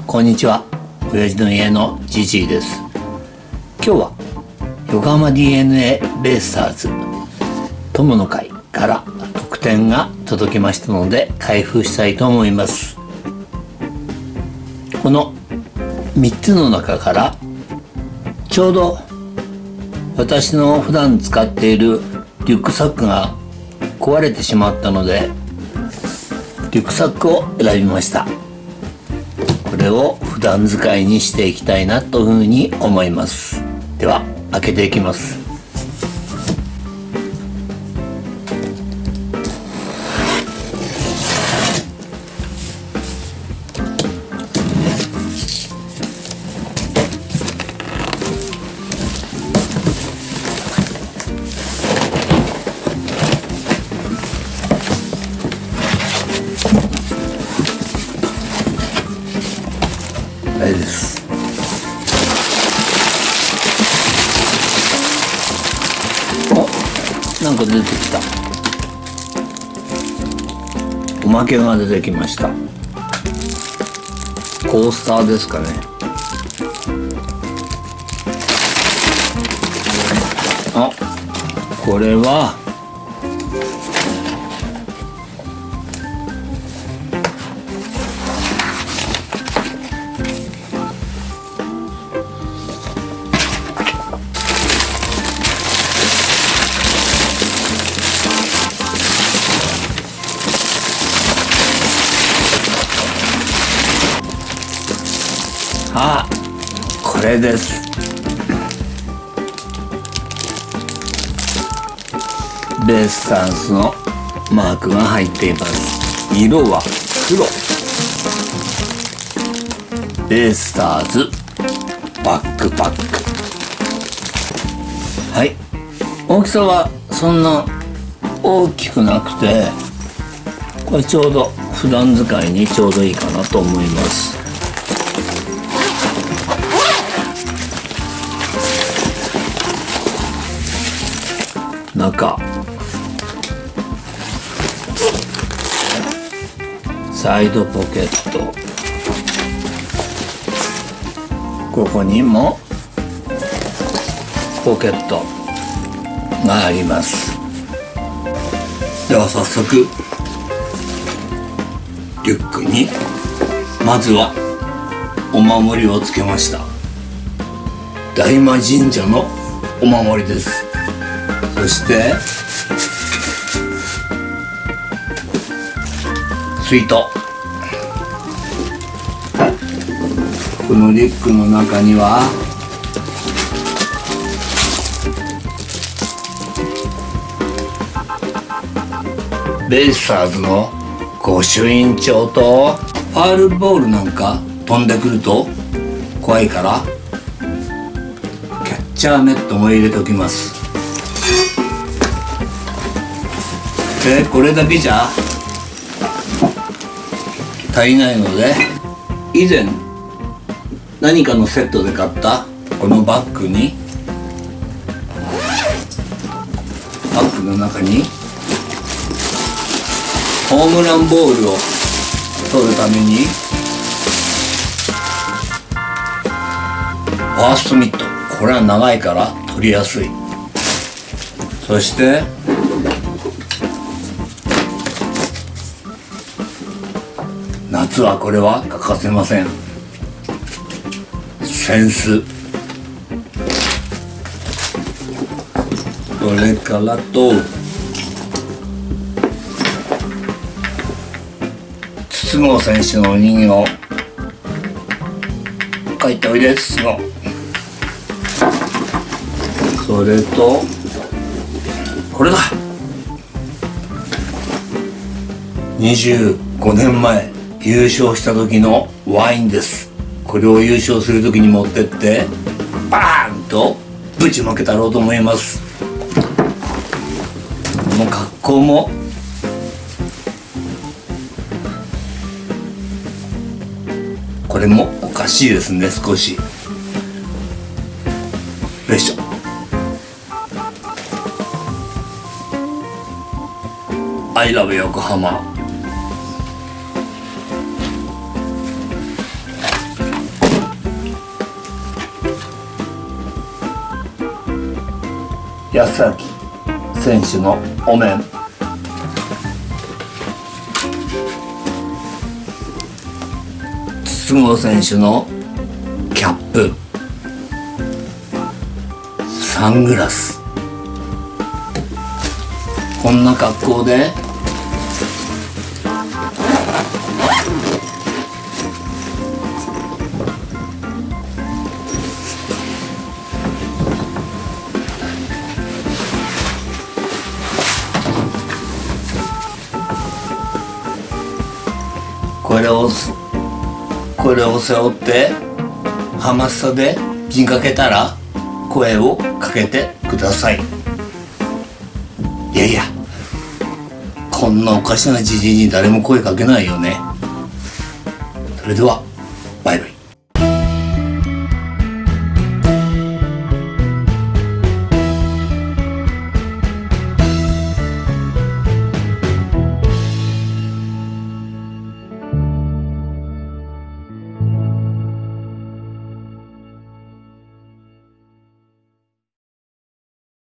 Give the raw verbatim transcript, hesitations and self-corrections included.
こんにちは、親父の家のジジイです。今日は横浜 ディーエヌエー ベイスターズ友の会から特典が届きましたので開封したいと思います。このみっつの中からちょうど私の普段使っているリュックサックが壊れてしまったのでリュックサックを選びました。これを普段使いにしていきたいなというふうに思います。では開けていきます。あれです。お、なんか出てきた。おまけが出てきました。コースターですかね。あ、これはあ、これです。ベイスターズのマークが入っています。色は黒。ベイスターズバックパック。はい、大きさはそんな大きくなくて、これちょうど普段使いにちょうどいいかなと思います。中、サイドポケット、ここにもポケットがあります。では早速リュックにまずはお守りをつけました。大魔神社のお守りです。そして水筒。このリュックの中にはベイスターズの御朱印帳とファウルボールなんか飛んでくると怖いからキャッチャーネットも入れておきます。でこれだけじゃ足りないので、以前何かのセットで買ったこのバッグにバッグの中にホームランボールを取るためにファーストミット、これは長いから取りやすい。そして夏はこれは欠かせません。扇子、それからと筒香選手のお人形、書いておいで筒香。それとこれだ、にじゅうごねんまえ優勝した時のワインです。これを優勝する時に持ってってバーンとぶちまけたろうと思います。この格好もこれもおかしいですね、少し。よいしょ。アイラブ横浜。 安明選手のお面、筒香選手のキャップ、サングラス、こんな格好でこれをこれを背負ってハマスタで見かけたら声をかけてください。いやいや、こんなおかしなじじいに誰も声かけないよね。それではバイバイ。